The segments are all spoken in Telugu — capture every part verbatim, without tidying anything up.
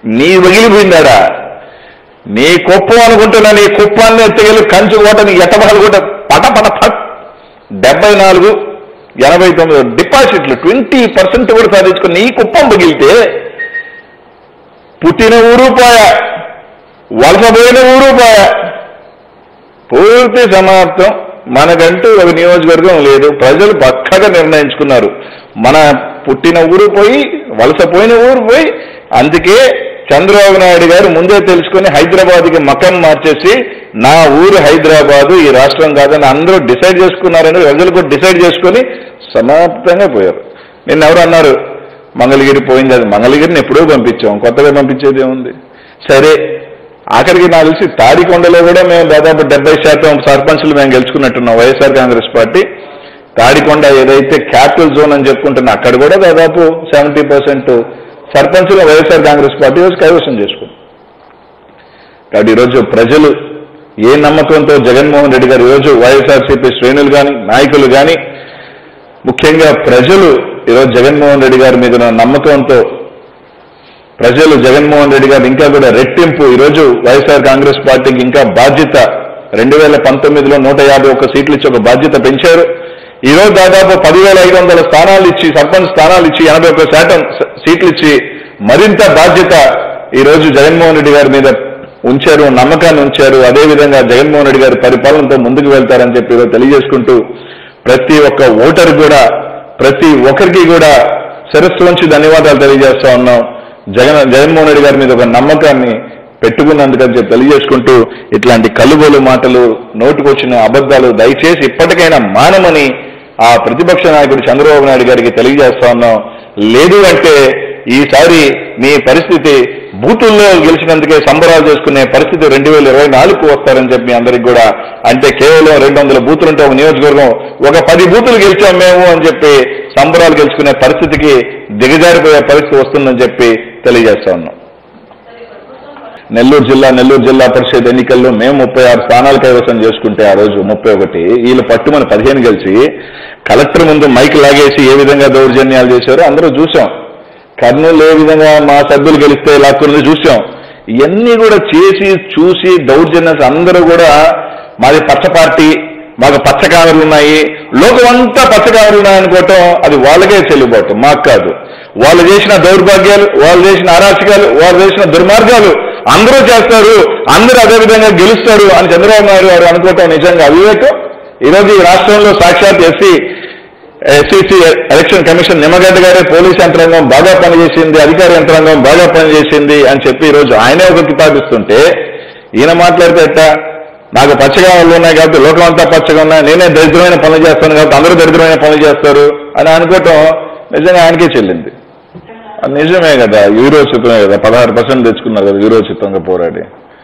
నీ వగిలిపోయిందాడా నీ కుప్పం అనుకుంటున్నా నీ కుప్పాన్ని ఎత్తుకెళ్ళి కంచు కోట నీ ఎట్టబాలు కూడా పట పట పట్ డెబ్బై నాలుగు ఎనభై తొమ్మిది డిపాజిట్లు ట్వంటీ పర్సెంట్ కూడా సాధించుకుని నీ కుప్పం పగిలితే పుట్టిన ఊరు పోయా వలసపోయిన ఊరు పోయా పూర్తి సమాప్తం. మనకంటూ ఒక నియోజకవర్గం లేదు. ప్రజలు పక్కగా నిర్ణయించుకున్నారు. మన పుట్టిన ఊరు పోయి వలసపోయిన ఊరు పోయి అందుకే చంద్రబాబు నాయుడు గారు ముందే తెలుసుకుని హైదరాబాద్కి మకం మార్చేసి నా ఊరు హైదరాబాదు ఈ రాష్ట్రం కాదని అందరూ డిసైడ్ చేసుకున్నారని ప్రజలు కూడా డిసైడ్ చేసుకుని సమాప్తంగా పోయారు. నిన్న ఎవరు అన్నారు మంగళగిరి పోయింది, అది మంగళగిరిని ఎప్పుడూ పంపించాం, కొత్తగా పంపించేది ఏముంది. సరే ఆఖరికి నాకు తెలిసి తాడికొండలో కూడా మేము దాదాపు డెబ్బై శాతం సర్పంచ్లు మేము గెలుచుకున్నట్టున్నాం వైఎస్ఆర్ కాంగ్రెస్ పార్టీ. తాడికొండ ఏదైతే క్యాపిటల్ జోన్ అని చెప్పుకుంటున్నా అక్కడ కూడా దాదాపు సెవెంటీ పర్సెంట్ సర్పంచ్లు వైఎస్ఆర్ కాంగ్రెస్ పార్టీ రోజు కైవసం చేసుకుంది. కాబట్టి ఈరోజు ప్రజలు ఏ నమ్మకంతో జగన్మోహన్ రెడ్డి గారు ఈరోజు వైఎస్ఆర్సీపీ శ్రేణులు కానీ నాయకులు కానీ ముఖ్యంగా ప్రజలు ఈరోజు జగన్మోహన్ రెడ్డి గారి మీద నమ్మకంతో ప్రజలు జగన్మోహన్ రెడ్డి గారు ఇంకా కూడా రెట్టింపు ఈరోజు వైఎస్ఆర్ కాంగ్రెస్ పార్టీకి ఇంకా బాధ్యత రెండు వేల పంతొమ్మిదిలో నూట యాభై ఒక్క సీట్లు ఇచ్చి ఒక బాధ్యత పెంచారు. ఈరోజు దాదాపు పదివేల ఐదు వందల స్థానాలు ఇచ్చి సర్పంచ్ స్థానాలు ఇచ్చి ఎనభై ఒక్క శాతం సీట్లు ఇచ్చి మరింత బాధ్యత ఈరోజు జగన్మోహన్ రెడ్డి గారి మీద ఉంచారు, నమ్మకాన్ని ఉంచారు. అదేవిధంగా జగన్మోహన్ రెడ్డి గారి పరిపాలనతో ముందుకు వెళ్తారని చెప్పి ఈరోజు తెలియజేసుకుంటూ ప్రతి ఒక్క ఓటర్ కూడా ప్రతి ఒక్కరికి కూడా శిరస్సు వంచి ధన్యవాదాలు తెలియజేస్తా ఉన్నాం. జగన్ జగన్మోహన్ రెడ్డి గారి మీద ఒక నమ్మకాన్ని పెట్టుకున్నందుకని చెప్పి తెలియజేసుకుంటూ ఇట్లాంటి కలుబోలు మాటలు నోటుకొచ్చిన అబద్ధాలు దయచేసి ఇప్పటికైనా మానమని ఆ ప్రతిపక్ష నాయకుడు చంద్రబాబు నాయుడు గారికి తెలియజేస్తా ఉన్నాం. లేదు అంటే ఈసారి మీ పరిస్థితి బూతుల్లో గెలిచినందుకే సంబరాలు చేసుకునే పరిస్థితి రెండు వేల ఇరవై నాలుగుకు వస్తారని చెప్పి అందరికి కూడా, అంటే కేవలం రెండు వందల బూతులుంటే ఒక నియోజకవర్గం ఒక పది బూతులు గెలిచాం మేము అని చెప్పి సంబరాలు గెలుచుకునే పరిస్థితికి దిగజారిపోయే పరిస్థితి వస్తుందని చెప్పి తెలియజేస్తా ఉన్నాం. నెల్లూరు జిల్లా నెల్లూరు జిల్లా పరిషత్ ఎన్నికల్లో మేము ముప్పై ఆరు స్థానాలు కైవసం చేసుకుంటే ఆ రోజు ముప్పై ఒకటి వీళ్ళు పట్టుమని పదిహేను గెలిచి కలెక్టర్ ముందు మైక్ లాగేసి ఏ విధంగా దౌర్జన్యాలు చేశారో అందరూ చూసాం. కర్నూలు ఏ విధంగా మా సభ్యులు గెలిస్తే లాక్కున్నది చూసాం. ఇవన్నీ కూడా చేసి చూసి దౌర్జన్యాలు అందరూ కూడా మాది పచ్చ పార్టీ, మాకు పచ్చకామెలు ఉన్నాయి, లోకం అంతా పచ్చకామెలు ఉన్నాయనుకోవటం అది వాళ్ళకే చెల్లుబాటు, మాకు కాదు. వాళ్ళు చేసిన దౌర్భాగ్యాలు, వాళ్ళు చేసిన అరాచకాలు, వాళ్ళు చేసిన దుర్మార్గాలు అందరూ చేస్తారు, అందరూ అదేవిధంగా గెలుస్తారు అని చంద్రబాబు నాయుడు గారు అనుకోవటం నిజంగా అవివేకం. ఈరోజు ఈ రాష్ట్రంలో సాక్షాత్ SC SCC election commission Nimmagadda గారే పోలీస్ యంత్రాంగం బాగా పనిచేసింది, అధికార యంత్రాంగం బాగా పనిచేసింది అని చెప్పి ఈరోజు ఆయనే ఒక కితాబిస్తుంటే ఈయన మాట్లాడితే ఎట్టా? నాకు పచ్చగా వాళ్ళు ఉన్నాయి కాబట్టి లోకం అంతా పచ్చగా ఉన్నాయి, నేనే దరిద్రమైన పనులు చేస్తాను కాబట్టి అందరూ దరిద్రమైన పనులు చేస్తారు అని అనుకోవటం నిజంగా ఆయనకే చెల్లింది. అది నిజమే కదా, వీరోచితమే కదా, పదహారు పర్సెంట్ తెచ్చుకున్నారు కదా వీరోచితంగా పోరాడి.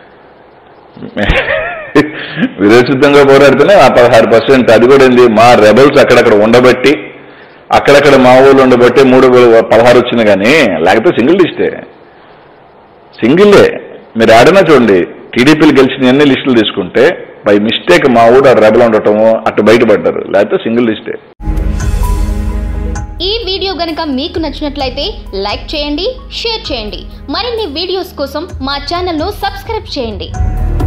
విరోచితంగా పోరాడితేనే ఆ పదహారు పర్సెంట్ అది కూడా ఏంది మా రెబల్స్ అక్కడక్కడ ఉండబట్టి అక్కడక్కడ మా ఊళ్ళు ఉండబట్టి మూడు పదహారు వచ్చింది. కానీ లేకపోతే సింగిల్ లిస్టే, సింగిల్లే. మీరు ఆడినా చూడండి టీడీపీలు గెలిచిన ఎన్ని లిస్టులు తీసుకుంటే బై మిస్టేక్ మా ఊరు అటు రెబల్ ఉండటము అటు బయటపడ్డారు, లేకపోతే సింగిల్ లిస్టే. ఈ వీడియో గనుక మీకు నచ్చినట్లయితే లైక్ చేయండి, షేర్ చేయండి. మరిన్ని వీడియోస్ కోసం మా ఛానల్ను సబ్స్క్రైబ్ చేయండి.